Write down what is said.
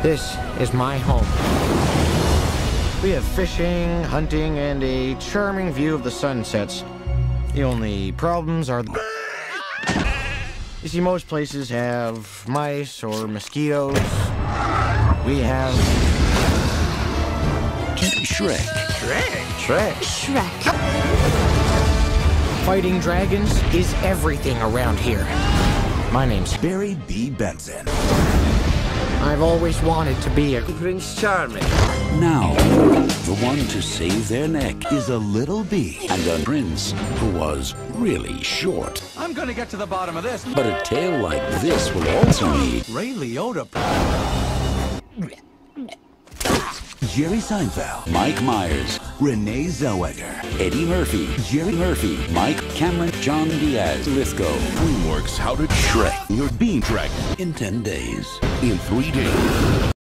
This is my home. We have fishing, hunting, and a charming view of the sunsets. The only problems are you see, most places have mice or mosquitoes. We have Shrek. Fighting dragons is everything around here. My name's Barry B. Benson. I've always wanted to be a Prince Charming. Now, the one to save their neck is a little bee and a prince who was really short. I'm gonna get to the bottom of this. But a tale like this will also need Ray Liotta. Jerry Seinfeld, Mike Myers, Renee Zellweger, Eddie Murphy, Jerry Murphy, Mike Cameron, John Diaz, Lithgow. DreamWorks How to Shrek Your Bean Dragon in 10 days. In 3 days.